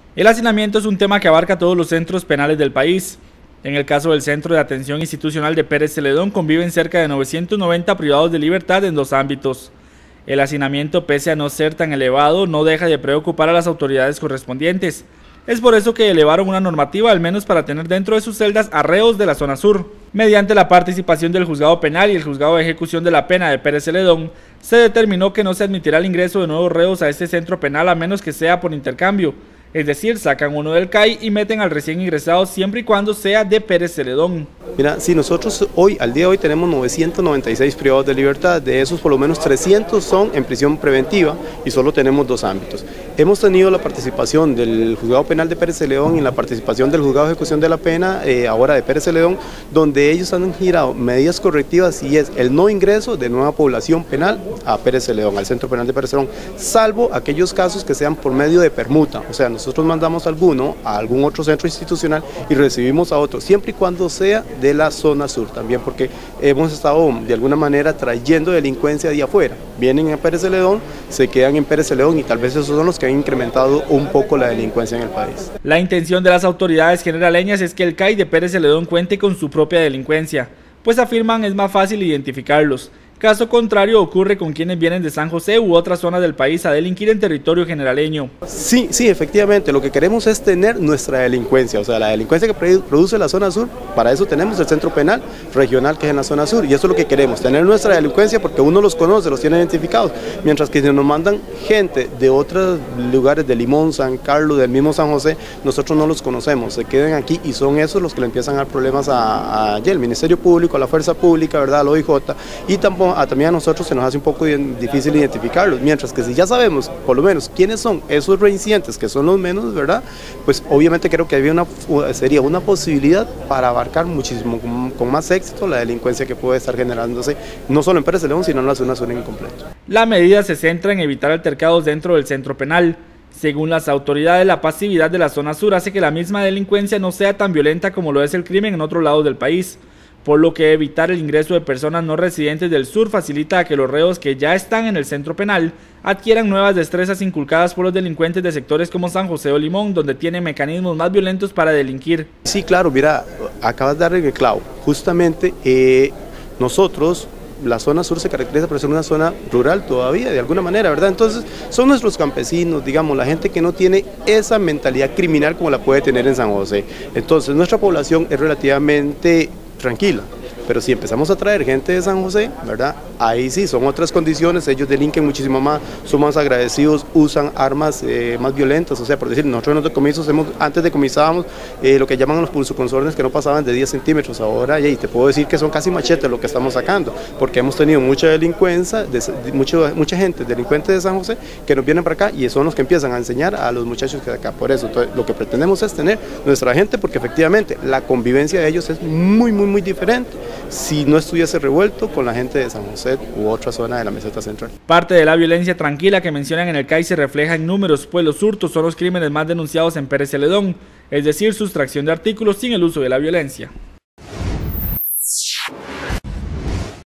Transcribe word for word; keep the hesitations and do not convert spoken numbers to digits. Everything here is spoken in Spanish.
El hacinamiento es un tema que abarca todos los centros penales del país. En el caso del Centro de Atención Institucional de Pérez Celedón conviven cerca de novecientos noventa privados de libertad en dos ámbitos. El hacinamiento, pese a no ser tan elevado, no deja de preocupar a las autoridades correspondientes. Es por eso que elevaron una normativa al menos para tener dentro de sus celdas a reos de la zona sur. Mediante la participación del Juzgado Penal y el Juzgado de Ejecución de la Pena de Pérez Celedón, se determinó que no se admitirá el ingreso de nuevos reos a este centro penal a menos que sea por intercambio. Es decir, sacan uno del C A I y meten al recién ingresado siempre y cuando sea de Pérez Celedón. Mira, si nosotros hoy, al día de hoy, tenemos novecientos noventa y seis privados de libertad, de esos por lo menos trescientos son en prisión preventiva y solo tenemos dos ámbitos. Hemos tenido la participación del Juzgado Penal de Pérez Celedón y la participación del Juzgado de Ejecución de la Pena, eh, ahora de Pérez Celedón, donde ellos han girado medidas correctivas y es el no ingreso de nueva población penal a Pérez Celedón, al Centro Penal de Pérez Celedón, salvo aquellos casos que sean por medio de permuta, o sea, nosotros mandamos a alguno a algún otro centro institucional y recibimos a otro, siempre y cuando sea de la zona sur también, porque hemos estado de alguna manera trayendo delincuencia de afuera. Vienen a Pérez Celedón, se quedan en Pérez Celedón y tal vez esos son los que han incrementado un poco la delincuencia en el país. La intención de las autoridades generaleñas es que el C A I de Pérez Celedón cuente con su propia delincuencia, pues afirman es más fácil identificarlos. Caso contrario ocurre con quienes vienen de San José u otras zonas del país a delinquir en territorio generaleño. Sí, sí, efectivamente, lo que queremos es tener nuestra delincuencia, o sea, la delincuencia que produce la zona sur, para eso tenemos el centro penal regional que es en la zona sur, y eso es lo que queremos, tener nuestra delincuencia porque uno los conoce, los tiene identificados, mientras que si nos mandan gente de otros lugares, de Limón, San Carlos, del mismo San José, nosotros no los conocemos, se quedan aquí y son esos los que le empiezan a dar problemas a, a, a el Ministerio Público, a la Fuerza Pública, ¿verdad?, al O I J, y tampoco A, también a nosotros se nos hace un poco difícil identificarlos, mientras que si ya sabemos por lo menos quiénes son esos reincidentes, que son los menos, ¿verdad?, pues obviamente creo que había una, sería una posibilidad para abarcar muchísimo, con, con más éxito la delincuencia que puede estar generándose, no solo en Pérez Celedón, sino en la zona sur en completo. La medida se centra en evitar altercados dentro del centro penal. Según las autoridades, la pasividad de la zona sur hace que la misma delincuencia no sea tan violenta como lo es el crimen en otros lados del país, por lo que evitar el ingreso de personas no residentes del sur facilita a que los reos que ya están en el centro penal adquieran nuevas destrezas inculcadas por los delincuentes de sectores como San José o Limón, donde tienen mecanismos más violentos para delinquir. Sí, claro, mira, acabas de dar el clavo. Justamente eh, nosotros, la zona sur se caracteriza por ser una zona rural todavía, de alguna manera, ¿verdad? Entonces, son nuestros campesinos, digamos, la gente que no tiene esa mentalidad criminal como la puede tener en San José. Entonces, nuestra población es relativamente tranquila, pero si empezamos a traer gente de San José, ¿verdad?, ahí sí, son otras condiciones, ellos delinquen muchísimo más, son más agradecidos, usan armas eh, más violentas, o sea, por decir, nosotros en los decomisos, hemos, antes decomisábamos eh, lo que llaman los pulsoconsornes que no pasaban de diez centímetros, ahora, y te puedo decir que son casi machetes lo que estamos sacando, porque hemos tenido mucha delincuencia, de, de, mucho, mucha gente delincuente de San José, que nos vienen para acá y son los que empiezan a enseñar a los muchachos que de acá, por eso, entonces, lo que pretendemos es tener nuestra gente, porque efectivamente la convivencia de ellos es muy, muy, muy diferente, si no estuviese revuelto con la gente de San José u otra zona de la meseta central. Parte de la violencia tranquila que mencionan en el C A I se refleja en números, pues los hurtos son los crímenes más denunciados en Pérez Celedón, es decir, sustracción de artículos sin el uso de la violencia.